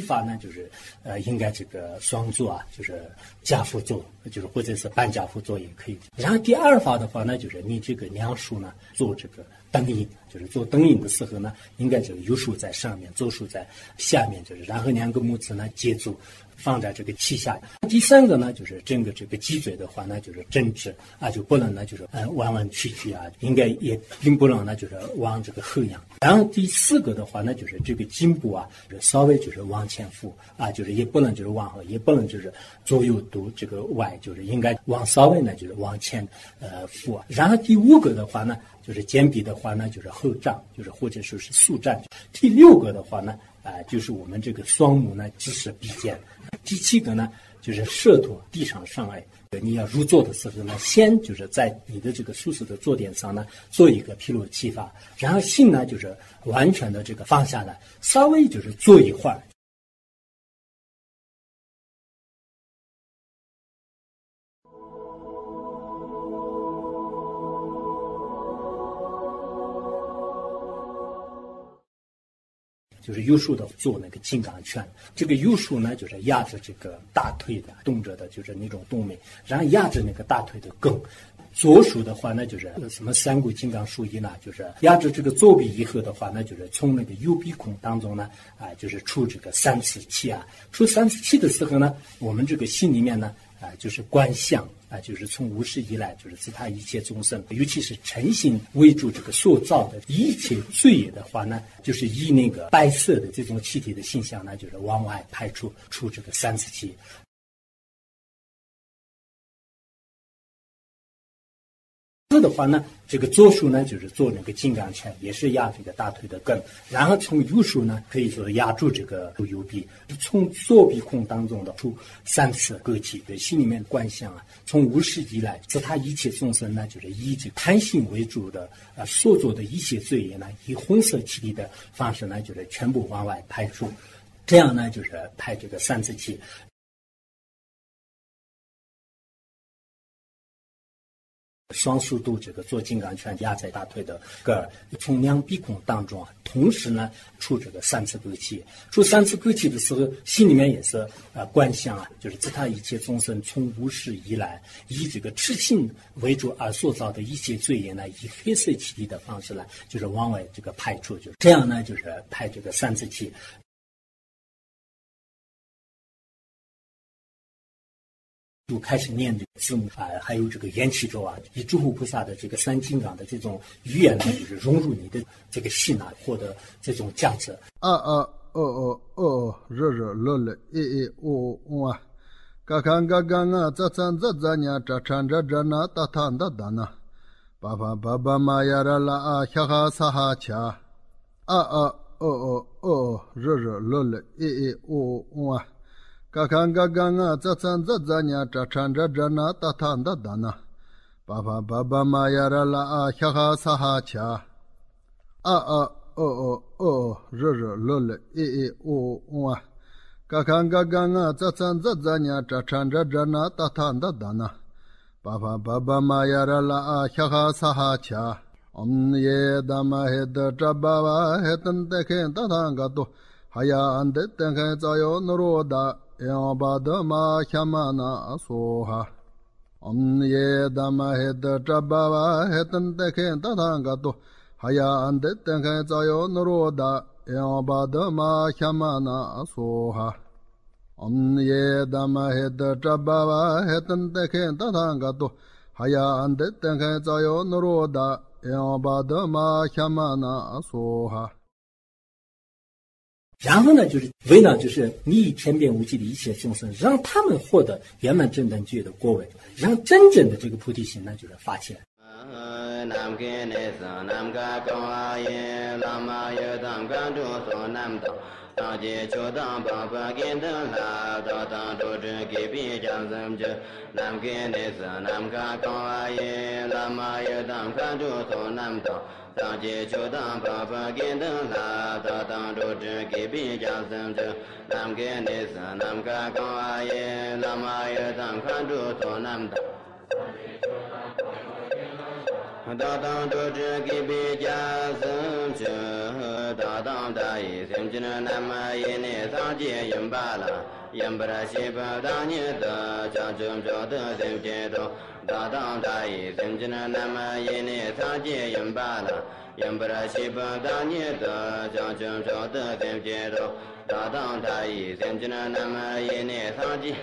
法呢，就是应该这个双坐啊，就是家父坐，就是或者是半家父坐也可以。然后第二法的话呢，就是你这个两手呢做这个灯影，就是做灯影的时候呢，应该这个右手在上面，左手在下面，就是然后两个拇指呢接住。放在这个膝下。第三个呢，就是整个这个脊椎的话呢，就是正直啊，就不能呢就是弯弯曲曲啊，应该也并不能呢就是往这个后仰。然后第四个的话呢，就是这个颈部啊，就是稍微就是往前俯啊，就是也不能就是往后，也不能就是左右都这个歪，就是应该往稍微呢就是往前俯。然后第五个的话呢，就是肩臂的话呢，就是后站，就是或者说是竖站。第六个的话呢，就是我们这个双目呢直视鼻尖。第七个呢，就是舌头地上上来。你要入座的时候呢，先就是在你的这个舒适的坐垫上呢，做一个披露气法，然后心呢就是完全的这个放下来，稍微就是坐一会儿。就是右手的做那个金刚拳，这个右手呢就是压着这个大腿的动着的，就是那种动脉，然后压着那个大腿的根。左手的话呢，就是什么三股金刚术一呢，就是压着这个左臂以后的话呢，就是从那个右鼻孔当中呢，就是出这个三次气啊。出三次气的时候呢，我们这个心里面呢，就是观想。就是从无始以来，就是自他一切众生，尤其是诚心为主这个塑造的一切罪业的话呢，就是以那个白色的这种气体的形象呢，就是往外排出这个三次气。的话呢，这个左手呢就是做那个金刚拳，也是压这个大腿的根，然后从右手呢可以说压住这个右臂，从左鼻孔当中的出三次割气，对心里面观想啊，从无始以来，自他一切众生呢，就是以这个贪心为主的所做的一切罪业呢，以红色气体的方式呢，就是全部往外排出，这样呢就是排这个三次气。双手都这个做金刚拳压在大腿的根儿，从两鼻孔当中同时呢出这个三次割气。出三次割气的时候，心里面也是观想啊，就是自他一切众生从无始以来，以这个痴心为主而塑造的一切罪业呢，以黑色气体的方式呢，就是往外这个排出，就是这样呢，就是排这个三次气。就开始念这个字母还有这个缘起咒啊，以诸佛菩萨的这个三金刚的这种语言呢，就是融入你的这个心啊，获得这种价值。 热乐了啊，嘎看嘎干啊，这呀，这唱这那，哒谈哒哒呢，爸爸妈呀啦啊，哈哈撒哈恰，热乐了啊。嘎看嘎干啊，这呀，这唱这那，哒谈哒哒呢，爸爸妈呀啦啊，哈哈撒哈恰，热乐了啊，嘎看嘎干啊，这呀，这唱这那，哒谈哒哒呢，爸爸妈呀啦啊，哈哈撒哈恰，耶达玛嘿的扎巴瓦嘿登得看哒谈嘎多，哈呀安得登看早有努罗达。要把的马下马那说哈，耶达玛嘿的扎巴瓦嘿登得看达汤嘎多，哈呀安得登看早有努罗达，要把的马下马那说哈，耶达玛嘿的扎巴瓦嘿登得看达汤嘎多，哈呀安得登看早有努罗达，要把的马下马那说哈。 然后呢，就是为了就是你以千遍无际的一切众生，让他们获得圆满正等觉的果位，让真正的这个菩提心呢，就是发起来。 当街就当帮帮跟着来，当都这给别讲什么？南跟的是南家高啊耶，那么也当看住从南当。当街就当帮帮跟着来，当都这给别讲什么？南跟的是南家高啊耶，那么也当看住从南当。 大当多知给比加僧觉大当大意僧觉南无耶内桑杰因巴拉因巴拉西巴当尼的加正觉的僧觉多大当大意僧觉南无耶内桑杰因巴拉因巴拉西巴当尼的加正觉的僧觉多大当大意僧觉南无耶内桑杰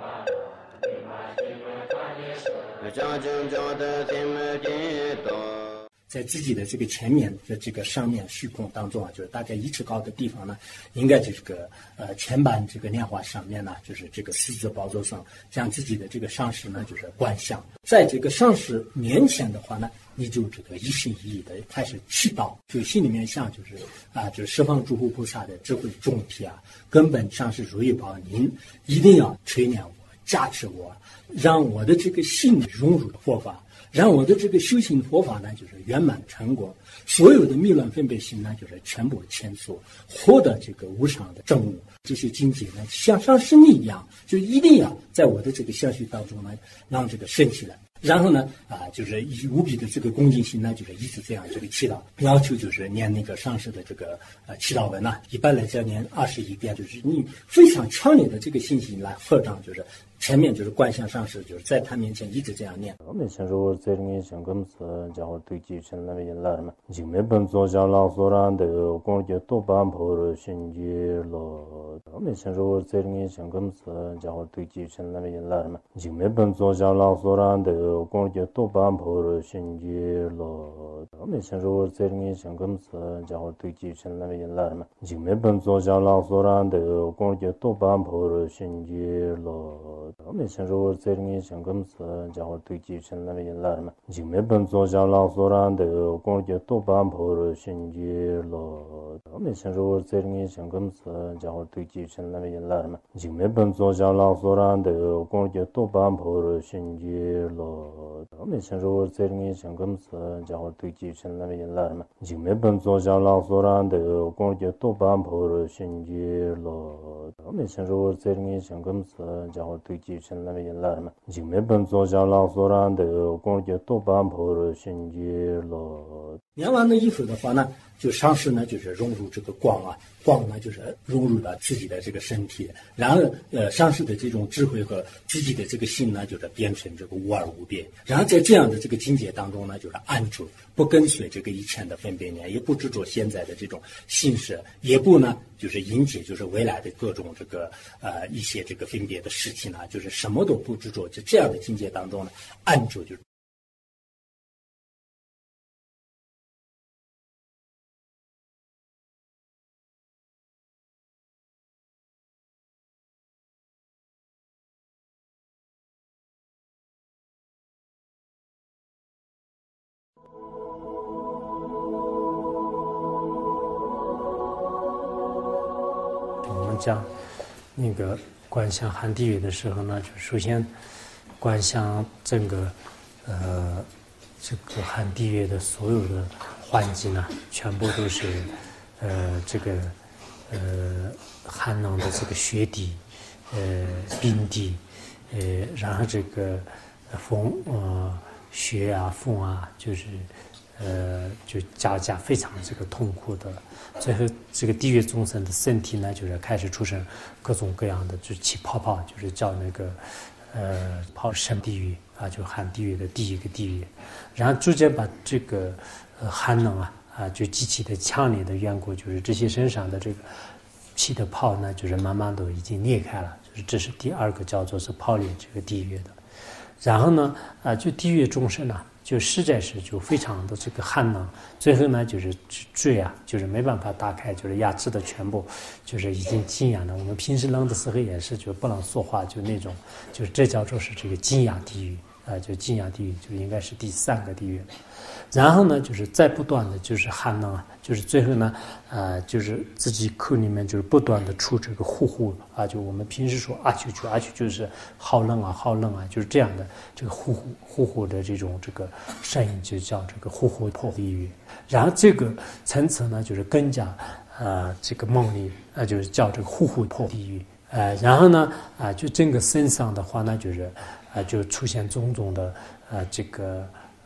在自己的这个前面的这个上面虚空当中啊，就是大概1尺高的地方呢，应该这个前板这个莲花上面呢，就是这个四字宝座上，将自己的这个上师呢，就是观想，在这个上师面前的话呢，你就这个一心一意的开始祈祷，就心里面想就是十方诸佛菩萨的智慧众体啊，根本上是如意宝，您一定要垂念我，加持我，让我的这个心融入佛法，让我的这个修行佛法呢，就是圆满成果，所有的迷乱分别心呢，就是全部迁缩，获得这个无上的正悟。这些境界呢，像上师你一样，就一定要在我的这个相续当中呢，让这个升起来。然后呢，就是以无比的这个恭敬心呢，就是一直这样这个祈祷，要求就是念那个上师的这个祈祷文呢，一般来讲念21遍，就是你非常强烈的这个信心来合掌，就是前面就是观想上师，就是在他面前一直这样念。 我们先说我这里面想跟是讲我对继承那边来嘛，就没本做下老所然的光就多半破了心结了。我们先说我这里面想跟是讲我对继承那边来嘛，就没本做下老所然的光就多半破了心结了。我们先说我这里面想跟是讲我对继承那边来嘛，就没本做下老所然的光就多半破了心结了。我们先说我这里面想跟是讲我对继承那边来嘛，就没本做下老所然的光就多半破了心结了。我们先说我这里面想跟是讲我对继承那边来嘛，就没本做下老所然的光就多半破了心结了。我们先说我这里面想跟是讲我对继承那边来嘛，就没本做下老所然的光就多半破了心结了。我们先说我这里面想跟是讲我对继承那边来嘛，就没本做下老所然的光就多半破了心结了。 念完了以后的话呢，就上师呢就是融入这个光啊，光呢就是融入了自己的这个身体，然后上师的这种智慧和自己的这个心呢，就是变成这个无二无别。然后在这样的这个境界当中呢，就是安住，不跟随这个以前的分别念，也不执着现在的这种心事，也不呢就是迎接就是未来的各种这个一些这个分别的事情呢，就是什么都不执着，就这样的境界当中呢，安住就是。 我们讲那个观想含地狱的时候呢，就首先观想整个这个含地狱的所有的环境呢，全部都是这个寒冷的这个雪地，冰地，然后这个风雪啊风啊，就是就加非常这个痛苦的，最后这个地狱众生的身体呢，就是开始出生各种各样的，就起泡泡，就是叫那个泡生地狱啊，就含地狱的第一个地狱，然后逐渐把这个寒冷就极其的强烈的缘故，就是这些身上的这个气的泡呢，就是慢慢都已经裂开了，就是这是第二个叫做是泡裂这个地狱的。然后呢就地狱众生呢，就实在是就非常的这个寒冷，最后呢就是嘴就是没办法打开，就是牙齿的全部就是已经禁哑了。我们平时冷的时候也是就不能说话，就那种，就是这叫做是这个禁哑地狱就禁哑地狱就应该是第三个地狱了。然后呢就是再不断的就是寒冷就是最后呢就是自己口里面就是不断的出这个呼就我们平时说啾就是好冷好冷就是这样的这个呼的这种这个声音，就叫这个呼破地狱。然后这个层次呢就是更加这个猛烈就是叫这个呼破地狱。然后呢就整个身上的话呢就是就出现种种的这个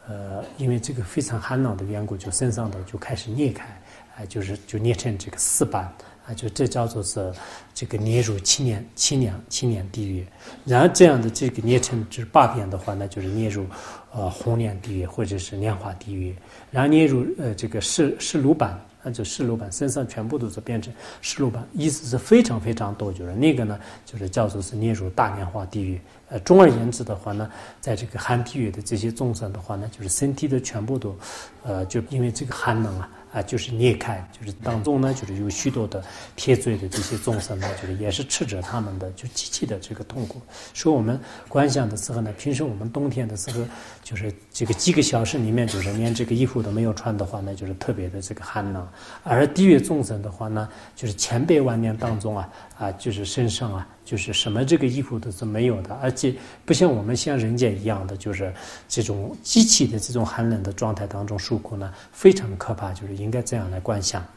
因为这个非常寒冷的缘故，就身上的就开始裂开，就裂成这个4瓣。就这叫做是这个裂入七年地狱，然后这样的这个裂成就是8边的话呢，就是裂入红莲地狱或者是莲花地狱，然后裂入这个赤炉板，就赤炉板身上全部都是变成赤炉板，意思是非常非常多，就是那个呢就是叫做是裂入大莲花地狱。总而言之的话呢，在这个寒地狱的这些众生的话呢，就是身体的全部都就因为这个寒冷就是裂开，就是当中呢，就是有许多的铁罪的这些众生呢，就是也是吃着他们的就极其的这个痛苦。所以我们观想的时候呢，平时我们冬天的时候，就是这个几个小时里面，就是连这个衣服都没有穿的话呢，就是特别的这个寒冷。而地狱众生的话呢，就是千百万年当中就是身上就是什么这个衣服都是没有的，而且不像我们像人间一样的，就是这种极其的这种寒冷的状态当中受苦呢，非常可怕，就是应该这样来观想。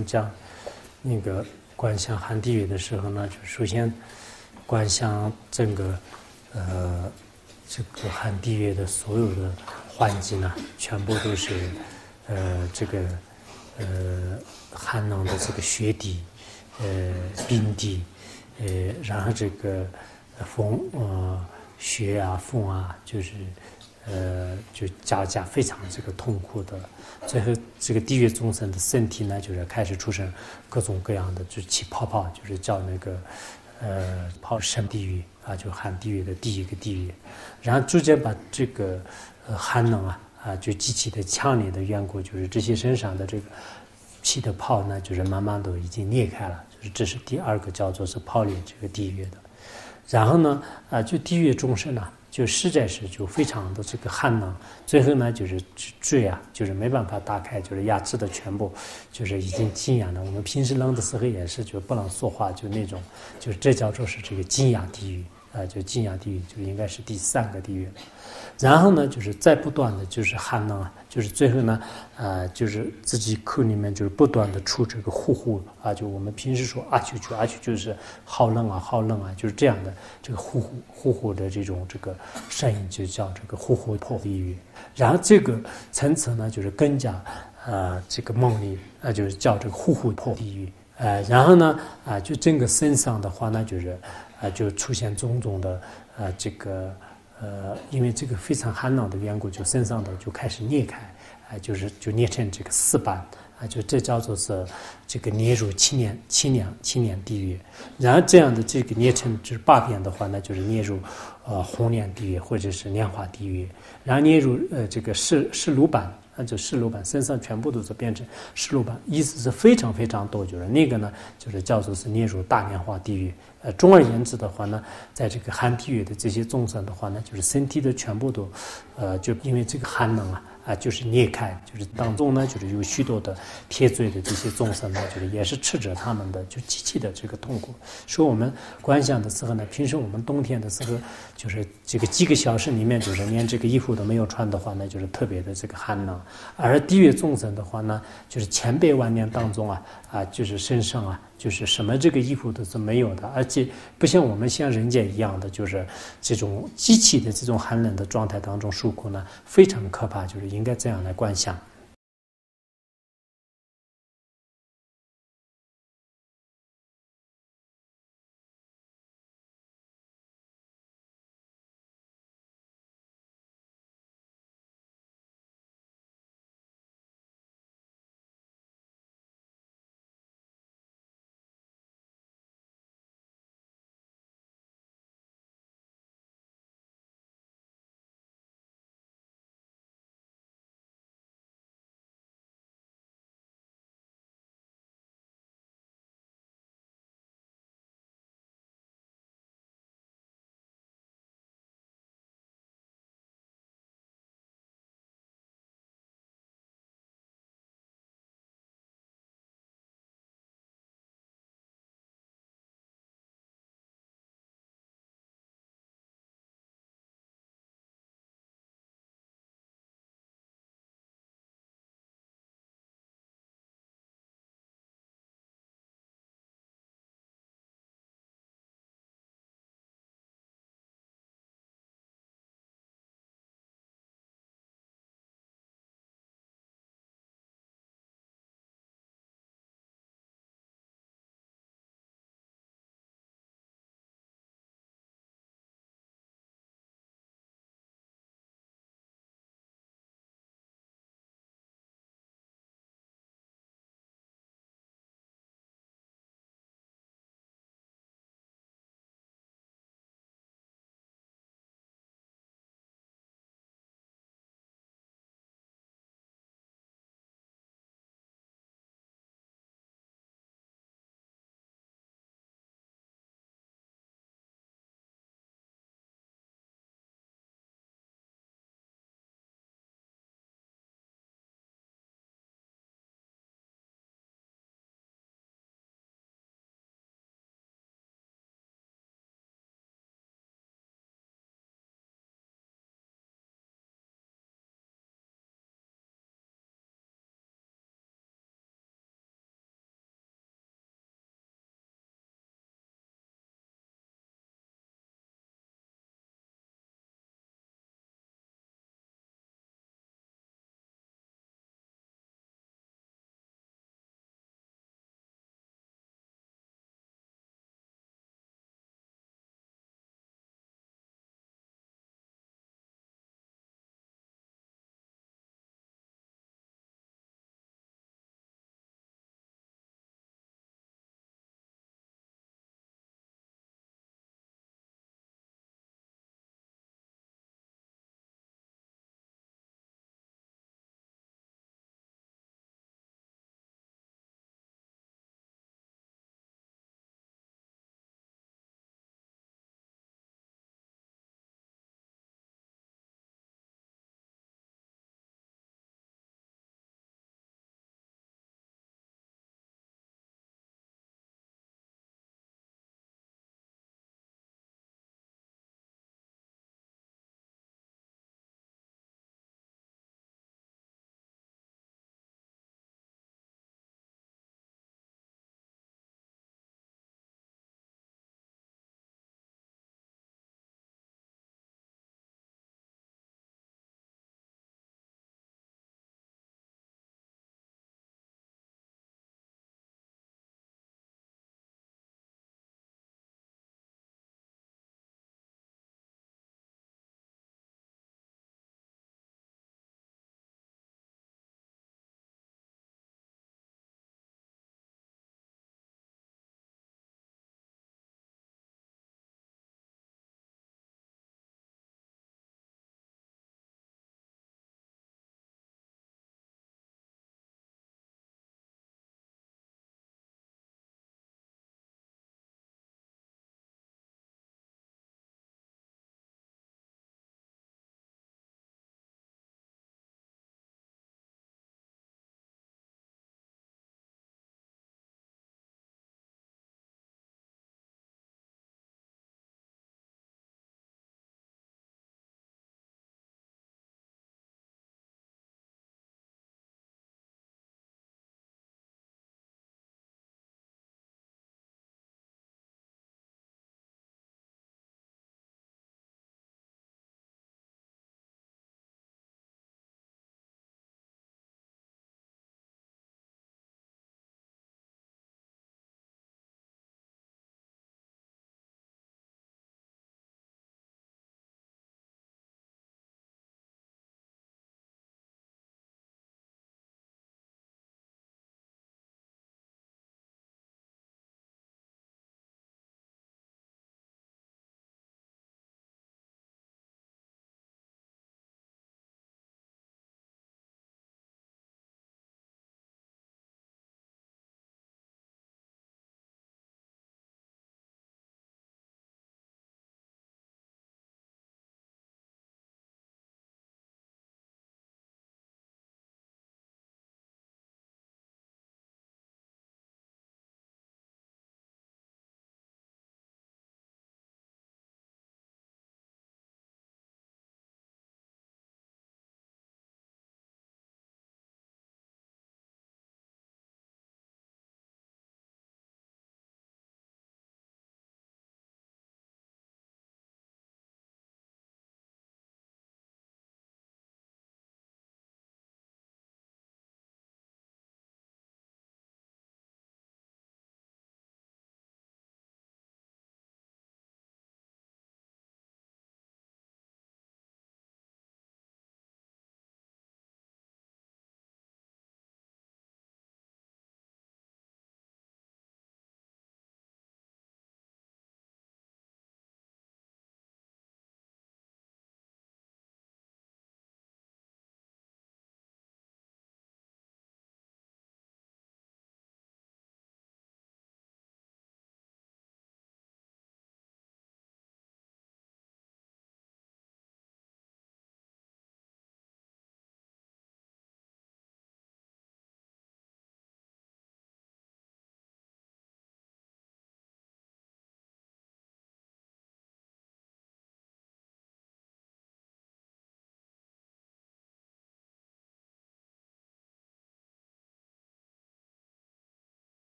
们讲那个观想寒地狱的时候呢，就首先观想整个这个寒地狱的所有的环境呢，全部都是这个寒冷的这个雪地，冰地，然后这个风雪啊风啊，就是就加非常这个痛苦的，最后这个地狱众生的身体呢，就是开始出现各种各样的，就起泡泡，就是叫那个泡生地狱啊，就寒地狱的第一个地狱，然后逐渐把这个寒冷就极其的强烈的缘故，就是这些身上的这个气的泡呢，就是慢慢都已经裂开了，就是这是第二个叫做是泡裂这个地狱的。然后呢就地狱众生呢，就实在是就非常的这个寒冷，最后呢就是嘴就是没办法打开，就是牙齿的全部就是已经紧痒了。我们平时冷的时候也是就不能说话，就那种，就是这叫做是这个紧痒地狱就紧痒地狱就应该是第三个地狱了。然后呢，就是再不断的就是寒冷就是最后呢，就是自己口里面就是不断的出这个呼就我们平时说就是好冷好冷就是这样的这个呼的这种这个声音，就叫这个呼破地狱。然后这个层次呢，就是更加这个猛烈就是叫这个呼破地狱。然后呢就整个身上的话呢，就是就出现种种的这个因为这个非常寒冷的缘故，就身上的就开始裂开就裂成这个四瓣就这叫做是这个裂入七年地狱。然后这样的这个裂成就是八边的话呢，就是裂入红莲地狱或者是莲花地狱。然后裂入这个湿炉板就湿炉板，身上全部都是变成湿炉板，意思是非常非常多，就是那个呢，就是叫做是列入大莲花地狱。总而言之的话呢，在这个寒地狱的这些众生的话呢，就是身体的全部都就因为这个寒冷就是裂开，就是当中呢，就是有许多的铁罪的这些众生呢，就是也是吃着他们的就极其的这个痛苦。所以我们观想的时候呢，平时我们冬天的时候，就是这个几个小时里面，就是连这个衣服都没有穿的话呢，就是特别的这个寒冷。而地狱众生的话呢，就是千百万年当中就是身上就是什么这个衣服都是没有的，而且不像我们像人间一样的，就是这种极其的这种寒冷的状态当中受苦呢，非常可怕，就是应该这样来观想。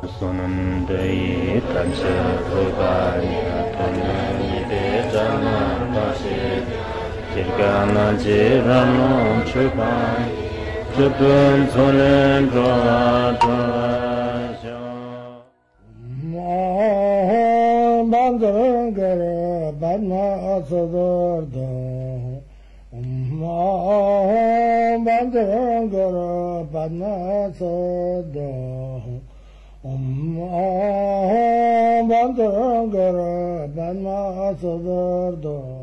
Sonundai Tansa Rubanya Tonani Jana Pasi Jirgana Jirano Chupan Chupun Sonen Droa Bandangara Badna Asadarda Bandangara Badna Asada Bandangara Badna Asadarda